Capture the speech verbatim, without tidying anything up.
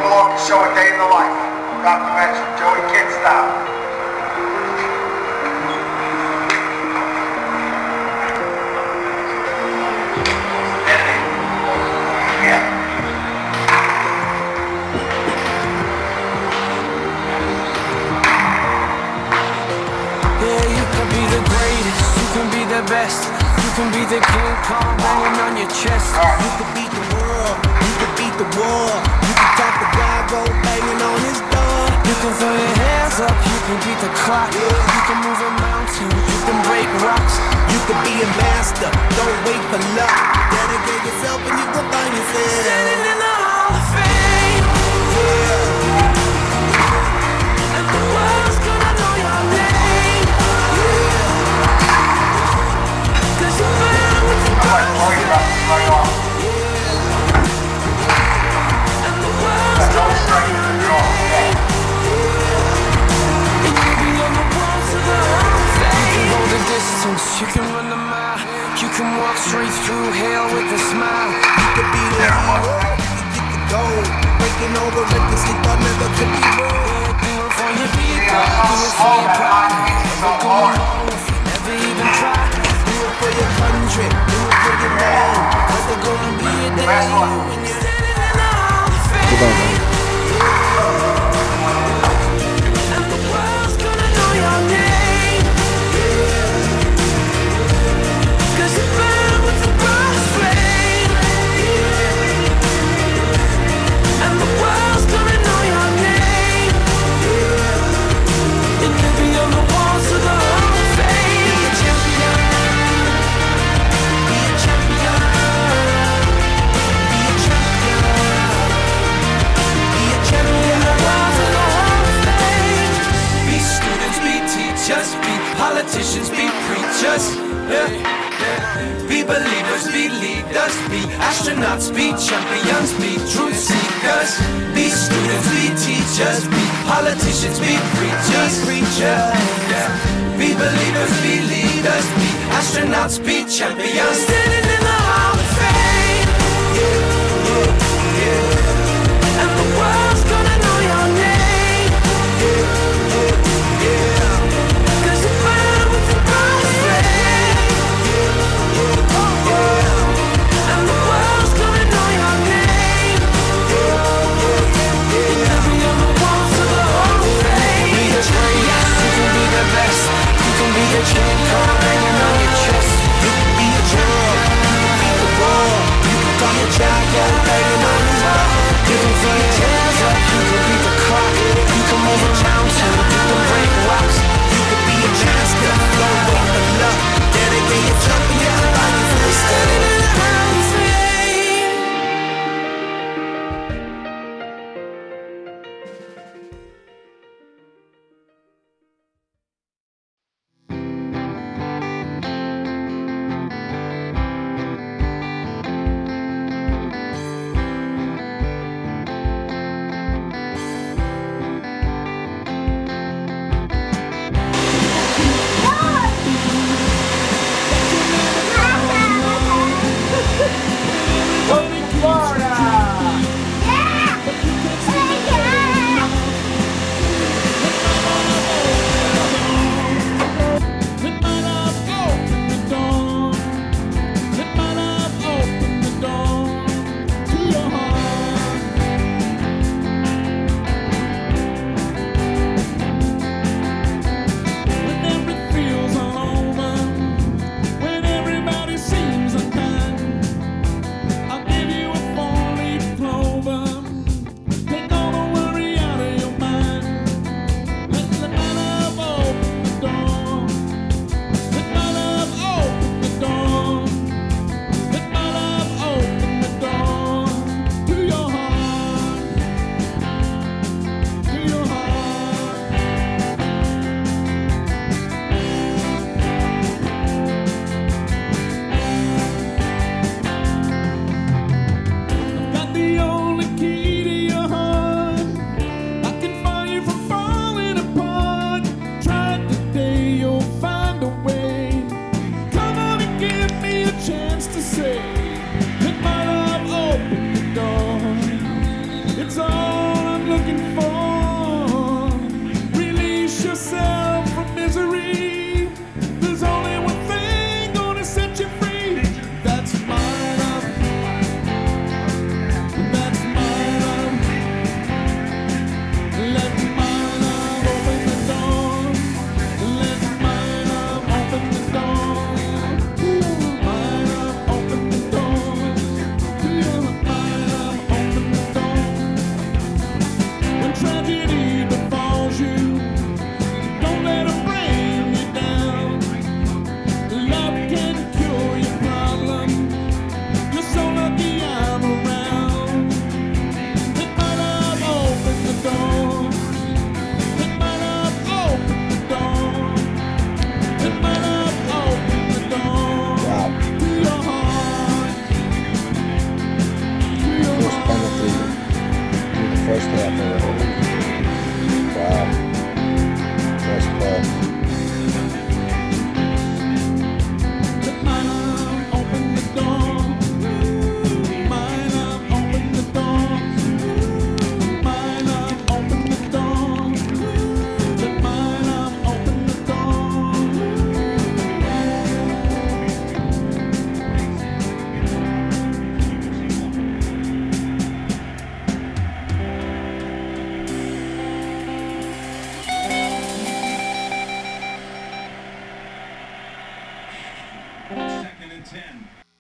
along to show a day in the life. Documentary, Joey Kidd style. Best. You can be the King Kong banging on your chest. You can beat the world, you can beat the war. You can talk the guy, go banging on his door. You can throw your hands up, you can beat the clock. Yeah. You can move a mountain, you can break rocks. You can be a master, don't wait for luck. Dedicate yourself and you can find yourself Standing in the Hall of Fame. Yeah. And the world's gonna know your name. Right off. And the world's That's all gonna straight know to your the draw. name. And you'll be on the walls of the Hall of Fame. You can go the distance, you can run the mile. You can walk straight through hell with a smile. You could be the hero, you get the gold. Breaking all the records you thought never could be broke. Do it for your people, do it for your pride. Never gonna know if you never even try. Do it for your country, do it for your name. Cause there's gonna be a day when you're Standing in the Hall of Fame. And the world's gonna know your name. Cause you burn with the brightest flame. And the world's gonna know your name. And you'll be on the walls of the Hall of Fame. Be a champion. Be a champion. Be a champion. Be a champion. On the walls of the Hall of Fame. Be students, be teachers, be politicians, be preachers. Yeah, yeah. Be believers, be leaders, be astronauts, be champions, be truth seekers. Be students, be teachers, be politicians, be preachers. Preachers, yeah. Be believers, be leaders, be astronauts, be champions. Standing in the Hall of Fame. Yeah, yeah, yeah. And the world's gonna know your name. Yeah, yeah, yeah. Cause you burn with the brightest flame. Yeah, yeah. And the world's gonna know your name. Yeah, yeah, yeah. You'll be on the walls of the Hall of Fame. You can be the greatest, you can be the best. You can be the King Kong banging on your chest. You can be a champion. Yeah,